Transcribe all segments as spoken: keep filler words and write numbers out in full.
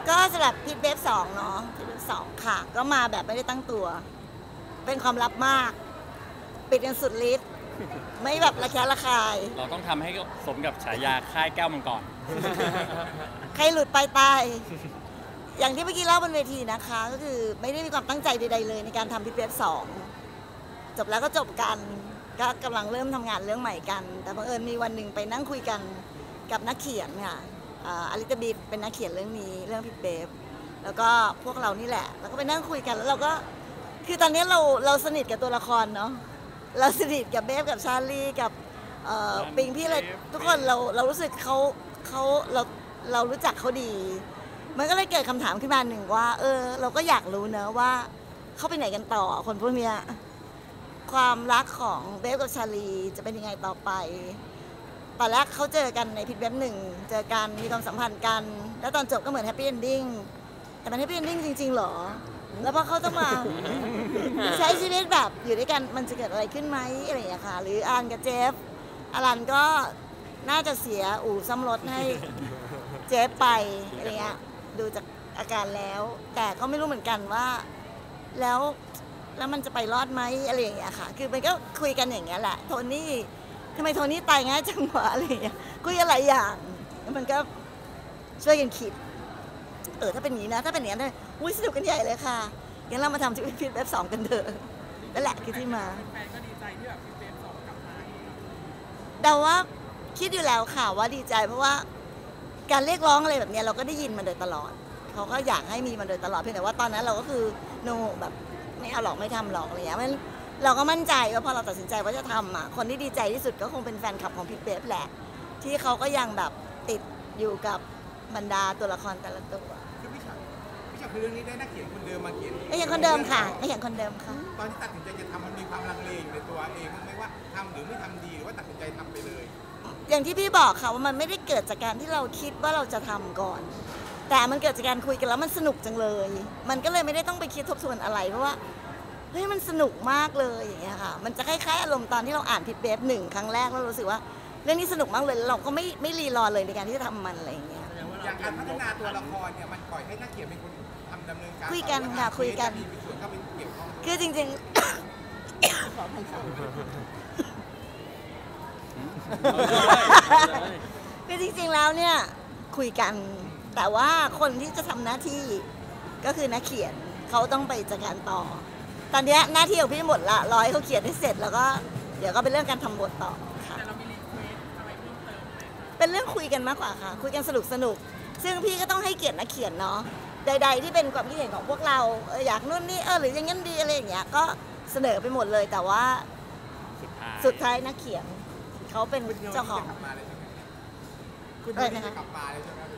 ก็สำหรับพิทเบฟสองเนาะพิทเบฟสองค่ะก็มาแบบไม่ได้ตั้งตัวเป็นความลับมากปิดกันสุดฤทธิ์ไม่แบบระแคะระคายเราต้องทำให้สมกับฉายาค่ายแก้วมังกรใครหลุดไปตายอย่างที่เมื่อกี้เล่าบนเวทีนะคะก็คือไม่ได้มีความตั้งใจใดๆเลยในการทำพิทเบฟสองจบแล้วก็จบกันก็กำลังเริ่มทำงานเรื่องใหม่กันแต่บังเอิญมีวันหนึ่งไปนั่งคุยกันกับนักเขียนค่ะอลิตาบีเป็นนักเขียนเรื่องนี้เรื่องพิทเบฟแล้วก็พวกเรานี่แหละแล้วก็ไปนั่งคุยกันแล้วเราก็คือตอนนี้เราเราสนิทกับตัวละครเนาะเราสนิทกับเบฟกับชาลีกับปิงพี่อะไรทุกคนเราเรารู้สึกเขาเขาเราเรารู้จักเขาดีมันก็เลยเกิดคำถามขึ้นมาหนึ่งว่าเออเราก็อยากรู้เนอะว่าเขาไปไหนกันต่อคนพวกเนี้ยความรักของเบฟกับชาลีจะเป็นยังไงต่อไปตอนแรกเขาเจอกันในพิทเบฟหนึ่งเจอกันมีความสัมพันธ์กันแล้วตอนจบก็เหมือนแฮปปี้เอนดิ้งแต่มันแฮปปี้เอนดิ้งจริงๆหรอแล้วพอเขาต้องมาใช้ชีวิตแบบอยู่ด้วยกันมันจะเกิดอะไรขึ้นไหมอะไรอย่างเงี้ยค่ะหรืออานกับเจฟอารันก็น่าจะเสียอู่ซ่อมรถให้เจฟไปอะไรเงี้ยดูจากอาการแล้วแต่ก็ไม่รู้เหมือนกันว่าแล้วแล้วมันจะไปรอดไหมอะไรอย่างเงี้ยค่ะคือมันก็คุยกันอย่างเงี้ยแหละโทนี่ทำไมโทนี่ตายง่ายจังวะอะไรอย่างเงี้ยคุยอะไรอย่างแล้วมันก็ช่วยกันคิดเออถ้าเป็นอย่างนี้นะถ้าเป็นอย่างนั้นอุ้ยสนุกกันใหญ่เลยค่ะงั้นเรามาทำชีวิตพิทเบฟสองกันเถอะนั่นแหละคือที่มาแฟนก็ดีใจที่แบบพิทเบฟสองกลับมาเดาว่าคิดอยู่แล้วค่ะว่าดีใจเพราะว่าการเรียกร้องอะไรแบบนี้เราก็ได้ยินมาโดยตลอดเขาก็อยากให้มีมาโดยตลอดเพียงแต่ว่าตอนนั้นเราก็คือโนแบบไม่เอาหรอกไม่ทำหรอกอะไรอย่างเงี้ยมันเราก็มั่นใจว่าพอเราตัดสินใจว่าจะทำอ่ะคนที่ดีใจที่สุดก็คงเป็นแฟนคลับของพิทเบฟแหละที่เขาก็ยังแบบติดอยู่กับบรรดาตัวละครแต่ละตัวคือพี่ชายพี่ชายคือเรื่องนี้ได้นักเขียนคนเดิมมาเขียนไม่เขียนคนเดิมค่ะไม่เขียนคนเดิมค่ะตอนที่ตัดสินใจจะทำมันมีความลังเลอยู่ในตัวเองไม่ว่าทำหรือไม่ทำดีหรือว่าตัดสินใจทำไปเลยอย่างที่พี่บอกค่ะว่ามันไม่ได้เกิดจากการที่เราคิดว่าเราจะทำก่อนแต่มันเกิดจากการคุยกันแล้วมันสนุกจังเลยมันก็เลยไม่ได้ต้องไปคิดทบทวนอะไรเพราะว่าเฮ้ยมันสนุกมากเลยอย่างเงี้ยค่ะมันจะคล้ายๆอารมณ์ตอนที่เราอ่านพิทเบฟหนึ่งครั้งแรกแล้วรู้สึกว่าเรื่องนี้สนุกมากเลยเราก็ไม่ไม่รีรอเลยในการที่จะทำมันอะไรอย่างเงี้ยอย่างการพัฒนาตัวละครเนี่ยมันปล่อยให้นักเขียนเป็นคนทำดำเนินการคุยกันค่ะคุยกันคือจริงๆขอพันสองคือจริงๆแล้วเนี่ยคุยกันแต่ว่าคนที่จะทำหน้าที่ก็คือนักเขียนเขาต้องไปจัดการต่อตอนนี้หน้าที่ของพี่หมดละร้อยเขาเขียนให้เสร็จแล้วก็เดี๋ยวก็เป็นเรื่องการทำบทต่อค่ะแต่เรามีรีเควสอะไรเพิ่มเติมไหมเป็นเรื่องคุยกันมากกว่าค่ะคุยกันสนุกสนุกซึ่งพี่ก็ต้องให้เกียรตินักเขียนเนาะใดๆที่เป็นความคิดเห็นของพวกเราอยากนู่นนี่เออหรืออย่างนั้นดีอะไรอย่างเงี้ยก็เสนอไปหมดเลยแต่ว่าสุดท้ายนักเขียนเขาเป็นเจ้าของอะไรนะคะกลับมาเลยใช่ไหม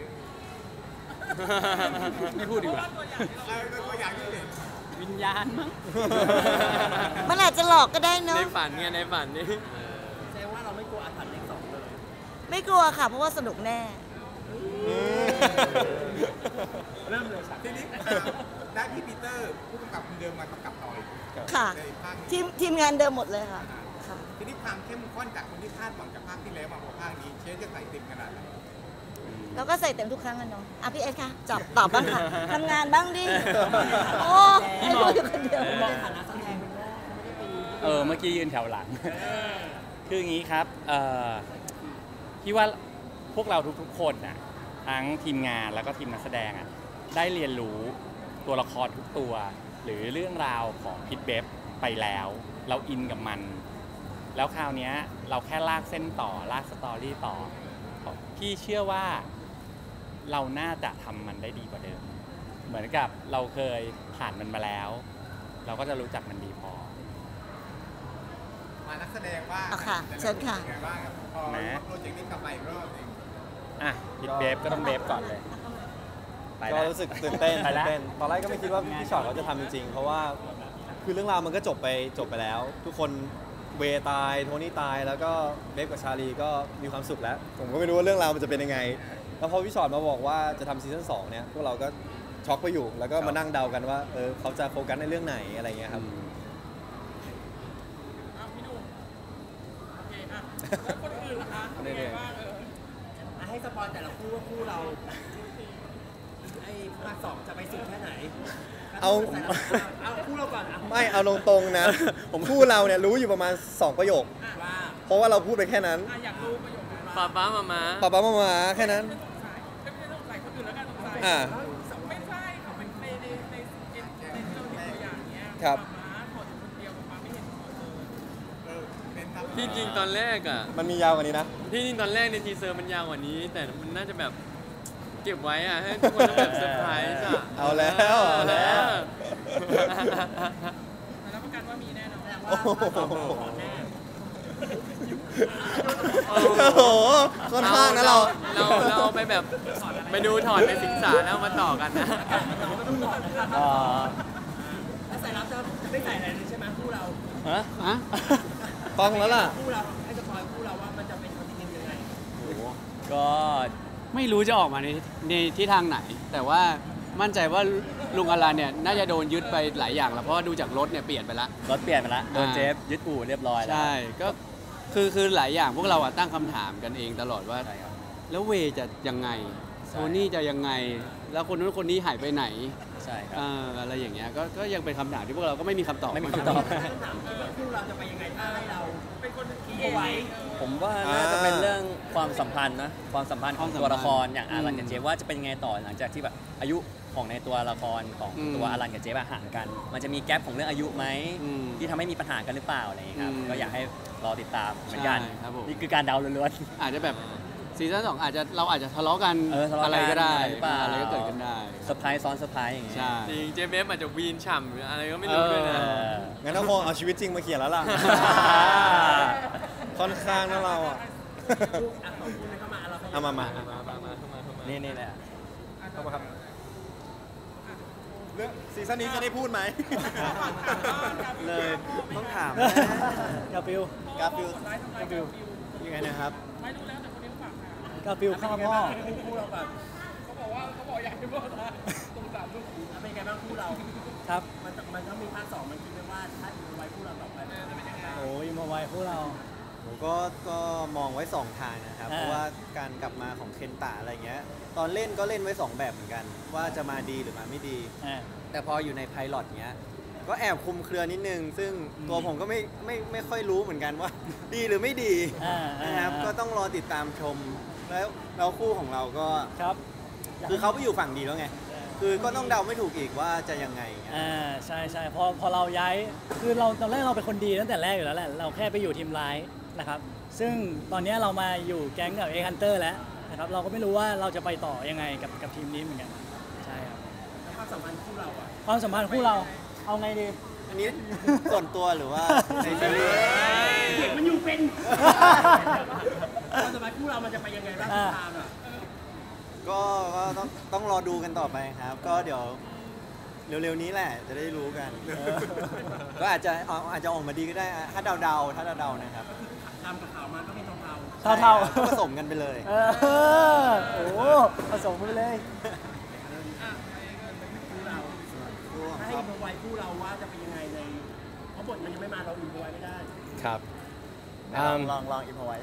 ไม่พูดดีกว่าตัวอย่างที่เห็นวิญญาณมั้งมันอาจจะหลอกก็ได้เนาะในฝันไงในฝันนี่แสดงว่าเราไม่กลัวอาถรรพ์เลขสองเลยไม่กลัวค่ะเพราะว่าสนุกแน่เริ่มเลยทีนี้ได้พี่ปีเตอร์ผู้กำกับคนเดิมมากำกับต่อค่ะทีมทีมงานเดิมหมดเลยค่ะทีนี้ความเข้มข้นจากคนที่คาดหวังจากภาคที่แล้วมาพอภาคนี้เชฟจะใส่เต็มขนาดไหนเราก็ใส่เต็มทุกครั้งกันเนาะอ่ะพี่เอสค่ะจอบตอบบ้างค่ะทำงานบ้างดิโอ้ไม่รู้อยู่คนเดียวเออเมื่อกี้ยืนแถวหลังคืออย่างนี้ครับเอ่อพี่ว่าพวกเราทุกๆคนน่ะทั้งทีมงานแล้วก็ทีมนักแสดงอ่ะได้เรียนรู้ตัวละครทุกตัวหรือเรื่องราวของพิทเบฟไปแล้วเราอินกับมันแล้วคราวนี้เราแค่ลากเส้นต่อลากสตอรี่ต่อพี่เชื่อว่าเราน่าจะทำมันได้ดีกว่าเดิมเหมือนกับเราเคยผ่านมันมาแล้วเราก็จะรู้จักมันดีพอมานักแสดงว่าค่ะเชิญค่ะพอโปรเจกต์นี้กลับมาอีกรอบนึงอ่ะพิทเบฟก็ต้องเบฟก่อนเลยก็รู้สึกตื่นเต้นตื่นเต้นตอนแรกก็ไม่คิดว่าพี่ชอตเขาจะทำจริงๆเพราะว่าคือเรื่องราวมันก็จบไปจบไปแล้วทุกคนเวตายโทนี่ตายแล้วก็เบฟกับชาลีก็มีความสุขแล้วผมก็ไม่รู้ว่าเรื่องราวมันจะเป็นยังไงแล้วพอพี่ชอตมาบอกว่าจะทำซีซั่นสองเนี่ยพวกเราก็ช็อกไปอยู่แล้วก็มานั่งเดากันว่าเออเขาจะโฟกัสในเรื่องไหนอะไรเงี้ยครับพี่หนุ่มโอเคอ่ะแล้วคนอื่นล่ะคะเป็นไงบ้างเออให้สปอยแต่ละคู่ว่าคู่เราไอ้ภาคสองจะไปสุดแค่ไหนเอาเอาคู่เราก่อนอ่ะไม่เอาตรงๆนะ ผมพูดเราเนี่ยรู้อยู่ประมาณสองประโยคว่าเพราะว่าเราพูดไปแค่นั้นอยากรู้ประโยคนั้นป้าป้ามามาป้าป้ามามาแค่นั้นไม่ใช่ต้องใส่คนอื่นแล้วกันต้องใส่อ่าไม่ใช่เขาเป็นในในในในในที่เราเห็นตัวอย่างเนี้ยครับม้าถอดคนเดียวม้าไม่เห็นถอดเลยเออเป็นครับที่จริงตอนแรกอ่ะมันมียาวกว่านี้นะที่จริงตอนแรกในทีเซอร์มันยาวกว่านี้ แต่มันน่าจะแบบเก็บไว้อ่ะให้ทุกคนต้องแบบเซอร์ไพรส์อ่ะเอาแล้วเอาแล้วรับประกันว่ามีแน่นอนโอ้โหแน่โอ้โหค่อนข้างนะเราเราเราเอาไปแบบไปดูถอดในสิงสารแล้วมาต่อกันนะอ๋อถ้าใส่รับจะไม่ใส่อะไรเลยใช่ไหมคู่เราฮะฮะฟังแล้วล่ะคู่เราให้สปอยคู่เราว่ามันจะเป็นคอนติเนียยังไงก็ไม่รู้จะออกมาในในทิศทางไหน แต่ว่ามั่นใจว่าลุงอลันเนี่ยน่าจะโดนยึดไปหลายอย่างแล้วเพราะว่าดูจากรถเนี่ยเปลี่ยนไปแล้วรถเปลี่ยนไปละโดนอ่าเจฟยึดอู่เรียบร้อยแล้วใช่ก็คือคือหลายอย่างพวกเราอะตั้งคำถามกันเองตลอดว่าใช่ครับแล้วเวย์จะยังไงใช่โทนี่จะยังไง แล้วคนนู้นคนนี้หายไปไหนใช่ครับเอ่ออะไรอย่างเงี้ยก็ก็ยังเป็นคำถามที่พวกเราก็ไม่มีคำตอบไม่มีคำตอบถามคิดว่าคู่เราจะไปยังไงถ้าให้เราเป็นคนคิดเอาไว้ผมว่าน่าจะเป็นเรื่องความสัมพันธ์นะความสัมพันธ์ของตัวละครอย่างอารันอืมกับเจฟว่าจะเป็นยังไงต่อหลังจากที่แบบอายุของในตัวละครของอืมตัวอารันกับเจฟอะห่างกัน มันจะมีแกลบของเรื่องอายุไหมอืมที่ทำให้มีปัญหากันหรือเปล่าอะไรอย่างเงี้ยครับอืมก็อยากให้รอติดตามเหมือนกันใช่ครับผมนี่คือการเดาล้วนอาจจะแบบซีซั่นสองอาจจะเราอาจจะทะเลาะกันเออทะเลาะกันอะไรก็ได้อะไรหรือเปล่าอะไรก็เกิดขึ้นได้ๆเซอร์ไพรส์ซ้อนเซอร์ไพรส์อย่างเงี้ยใช่จริงเจฟเบฟอาจจะวีนฉ่ำหรืออะไรก็ไม่รู้ด้วยนะเอองั้นต้องคงเอาชีวิตจริงมาเขียนแล้วล่ะ ค่อนข้างนะเราอ่ะลูกอ่ะสองคู่นั้นเข้ามาเราเอามามามามามาเข้ามาเข้ามานี่นี่แหละเข้ามาครับ เรื่องซีซั่นนี้จะได้พูดไหม เลยต้องถามกาฟิลกาฟิลกาฟิลยังไงนะครับกาฟิลฆ่าพ่อคู่เราแบบเขาบอกว่าเขาบอกอยากให้พ่อตายตรงสามลูกเป็นไงบ้างคู่เราครับมันมันต้องมีภาคสองมันคิดไว้ว่าถ้าอยู่ไว้คู่เราต่อไปมันจะเป็นยังไงโอ้ยมาไวพวกเราผมก็ก็มองไว้สองทางนะครับอ่าเพราะว่าการกลับมาของเคนตะอะไรเงี้ย ตอนเล่นก็เล่นไว้สองแบบเหมือนกัน ว่าจะมาดีหรือมาไม่ดีอ่าแต่พออยู่ในไพลอตเงี้ย ก็แอบคลุมเครือนิดนึง ซึ่งตัวผมก็ไม่ไม่ไม่ค่อยรู้เหมือนกันว่า ดีหรือไม่ดีอ่าอ่านะครับ ก็ต้องรอติดตามชม แล้วแล้วคู่ของเราก็ครับคือเขาไปอยู่ฝั่งดีแล้วไง คือก็ต้องเดาไม่ถูกอีกว่าจะยังไงเงี้ยอ่าใช่ใช่พอพอเราย้ายคือเราตอนแรกเราเป็นคนดีตั้งแต่แรกอยู่แล้วแหละเราแค่ไปอยู่ทีมร้ายนะครับ ซึ่งตอนนี้เรามาอยู่แก๊งกับเอฮันเตอร์แล้วนะครับเราก็ไม่รู้ว่าเราจะไปต่อยังไงกับกับทีมนี้เหมือนกันใช่ครับแล้วความสัมพันธ์คู่เราอ่ะความสัมพันธ์คู่เราเอาไงดีอันนี้ส่วนตัวหรือว่าในซีรีส์เด็กมันอยู่เป็นความสัมพันธ์คู่เรามันจะไปยังไงบ้างทิศทางอ่ะก็ก็ต้องต้องรอดูกันต่อไปครับ ก็เดี๋ยวเร็วๆนี้แหละจะได้รู้กัน ก็อาจจะเอาอาจจะออกมาดีก็ได้อะถ้าเดาๆถ้าเดาๆนะครับตามกับข่าวมาก็เป็นเทาเท่าเท่าก็ผสมกันไปเลยเออโอ้โหผสมไปเลยๆคู่เราถ้าให้อินไว้คู่เราว่าจะเป็นยังไงในเพราะบทมันยังไม่มาเราอินไว้ไม่ได้ครับลองลองลองอินพอไว้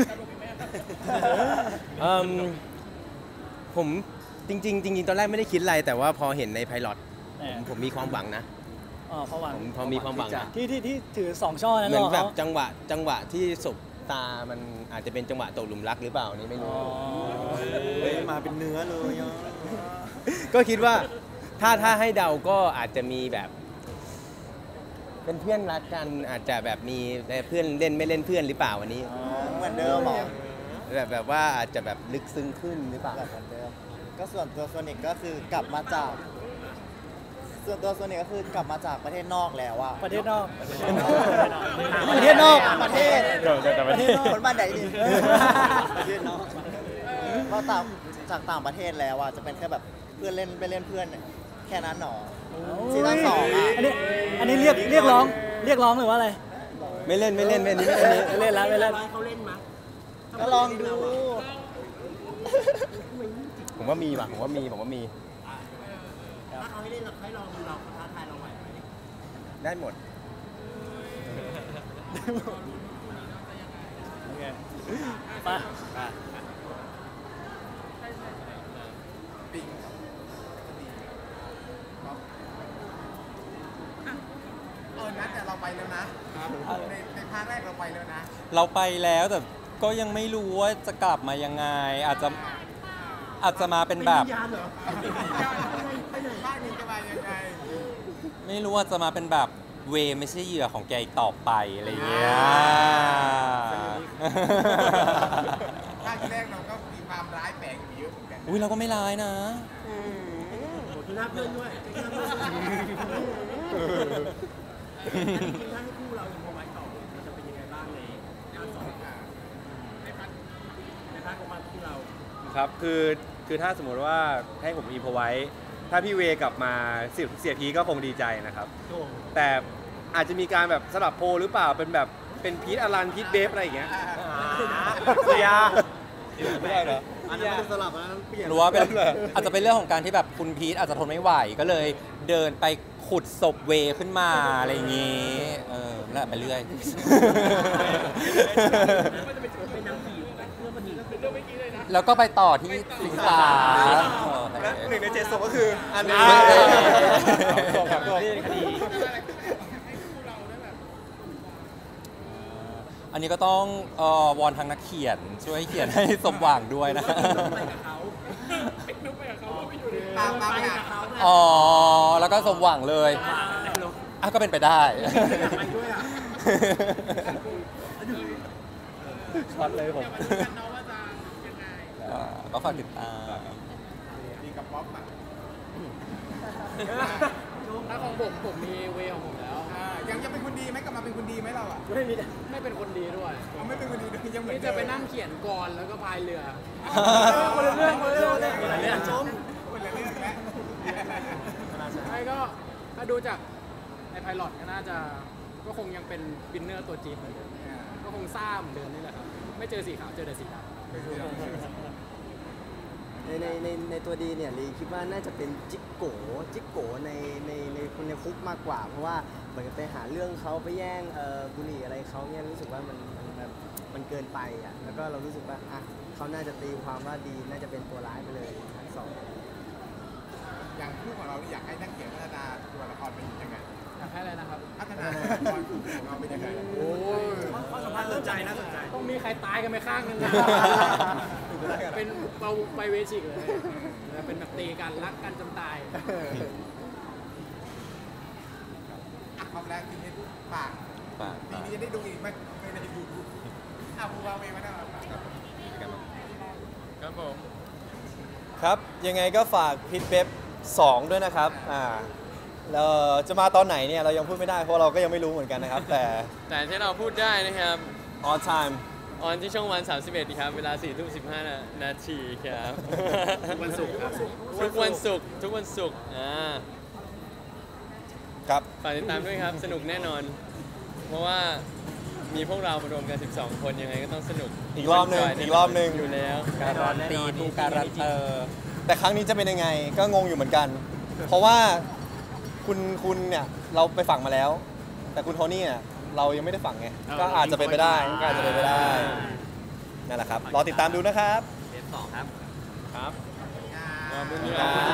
เอิ่มผมจริงๆจริงๆตอนแรกไม่ได้คิดอะไร แต่ว่าพอเห็นในไพลอตเออผมผมมีความหวังนะอ๋อเขาหวังผมพอมีความหวังนะที่ที่ที่ถือสองช่อนั้นเหมือนรอแบบเขาจังหวะจังหวะที่สบตามันอาจจะเป็นจังหวะตกหลุมรักหรือเปล่านี่ไม่รู้อ๋อเฮ้ยมาเป็นเนื้อเลยอ่ะก็คิดว่าถ้าถ้าให้เดาก็อาจจะมีแบบ เป็นเพื่อนรักกันอาจจะแบบมีเพื่อนเล่นไม่เล่นเพื่อนหรือเปล่าวันนี้เหมือนเดิมหรอแบบแบบว่าอาจจะแบบลึกซึ้งขึ้นหรือเปล่าแบบเหมือนเดิมก็ส่วนตัวโซนิกก็คือกลับมาจาก ส่วนตัวโซนิกก็คือกลับมาจากประเทศนอกแล้วอะประเทศนอกประประเทศนอกประเทศประเทศนอกคนบ้านไหนดิประเทศนอกเราต่างจากต่างประเทศแล้วอะจะเป็นแค่แบบเพื่อนเล่นไปเล่นเพื่อนแค่นั้นหรอ ซีซั่นสองอะอันนี้อันนี้เรียกเรียกร้องเรียกร้องหรือว่าอะไรไม่เล่นไม่เล่นไม่เล่นไม่เล่นไม่เล่นแล้วไม่เล่นเขาเล่นมั้ยก็ลองดูผมว่ามีว่ะผมว่ามีผมว่ามีถ้าเขาให้เล่นเราให้ลองดูเราท้าทายเราไหวไหมได้หมดโอเคไปไปแล้วนะเราไปแล้วแต่ก็ยังไม่รู้ว่าจะกลับมายังไง อาจจะอาจจะมาเป็นแบบวิญญาณเหรอไปไหนบ้านนึงจะมายังไงไม่รู้ว่าจะมาเป็นแบบเวไม่ใช่เหยื่อของแกอีกต่อไปอะไรอย่างเงี้ยภาคแรกเราก็มีความร้ายแฝงอยู่เยอะเหมือนกันอุ้ยเราก็ไม่ร้ายนะโอ้ดูหน้าเพื่อนด้วยดูหน้าเพื่อนด้วยถ้าให้คู่เราอินพอไว้ต่อมันจะเป็นยังไงบ้างในภาคสองในพาร์ทในพาร์ทของมันคู่เราครับคือคือถ้าสมมติว่าให้ผมอีพอไว้ ถ้าพี่เวกลับมาเสียเสียพีก็คงดีใจนะครับ แต่อาจจะมีการแบบสลับโพลหรือเปล่าเป็นแบบเป็นพีทอลันพีทเบฟอะไรอย่างเงี้ยเสียไม่ได้เหรออันนั้นไม่ได้สลับอันนั้นเปลี่ยนหรือว่าเป็นอาจจะเป็นเรื่องของการที่แบบคุณพีทอาจจะทนไม่ไหวก็เลยเดินไปขุดศพเวขึ้นมาอะไรอย่างงี้เออแล้วไปเรื่อย แล้วก็ไปต่อที่สิงสาหนึ่งในเจ็ดศพก็คืออันนี้ศพครับคดีอันนี้ก็ต้องเอ่อวอนทางนักเขียนช่วยเขียนให้สมหวังด้วยนะตามตามหาเขาอ๋อ แล้วก็สมหวังเลยอ่ะก็เป็นไปได้ช็อตเลยผมอ่าก็ฝากติดตามดีกับป๊อปอ่ะถ้าของผมผมมีเวของผมแล้วอ่ายังยังเป็นคนดีไหมกลับมาเป็นคนดีไหมเราอ่ะไม่มีไม่เป็นคนดีด้วยเราไม่เป็นคนดีด้วยยังเหมือนนี่เดิจะมไปนั่งเขียนกรแล้วก็พายเรือคนละเรื่องคนละเรื่องคนละเรื่องชมคนละเรื่องแล้วไม่ก็ถ้าดูจากไอพายลอตก็น่าจะก็คงยังเป็นบินเนอร์ตัวจีนเหมือนเดิมก็คงซ่าเหมือนเดิมนี่แหละครับไม่เจอสีขาวเจอแต่สีดำในในในในตัวดีเนี่ยลีคิดว่าน่าจะเป็นจิกโกจิกโกในในในคนในคุกมากกว่า เพราะว่าเหมือนกับไปหาเรื่องเขาไปแย่งเอ่อบุหรี่อะไรเขาเนี่ยรู้สึกว่ามันมันมันมันเกินไปอ่ะแล้วก็เรารู้สึกว่าอ่ะเขาน่าจะตีความว่าดีน่าจะเป็นตัวร้ายไปเลยทั้งสองอย่างคู่ของเราอยากให้นักเขียนพัฒนาตัวละครเป็นยังไงอยากให้อะไรนะครับพัฒนาตัวละครคู่ของเราเป็นยังไงโอ้ยข้อสัมพันธ์เริ่มใจนะสนใจต้องมีใครตายกันไปข้างนึงนะเป็นเปาไปเวชิกเลยแล้วเป็นแบบตีกันรักกันจนตายอ่ะความแรกทีนี้ฝากฝากปีนี้จะได้ดูอีกไหมไม่ได้ดูอ่ะภูวาเวมาได้ครับครับผมครับยังไงก็ฝากพิทเบฟสองด้วยนะครับอ่าเราจะมาตอนไหนเนี่ยเรายังพูดไม่ได้เพราะเราก็ยังไม่รู้เหมือนกันนะครับ แต่แต่ที่เราพูดได้นะครับ on time ออนที่ช่องวันสามสิบเอ็ดครับเวลาสี่ทุ่มสิบห้านาทีครับทุกวันศุกร์ครับทุกวันศุกร์ทุกวันศุกร์อ่าครับฝากติดตามด้วยครับสนุกแน่นอน เพราะว่ามีพวกเรามารวมกันสิบสองคนยังไงก็ต้องสนุกอีกรอบหนึ่งอีกรอบหนึ่งอยู่แล้วการันตีทูการันเตอร์แต่ครั้งนี้จะเป็นยังไงก็งงอยู่เหมือนกัน เพราะว่าคุณคุณเนี่ยเราไปฝังมาแล้ว แต่คุณโทนี่เนี่ยเรายังไม่ได้ฝังไงก็อาจจะเป็นไปได้ก็อาจจะเป็นไปได้นั่นแหละครับรอติดตามดูนะครับเดทสองครับครับขอบคุณครับ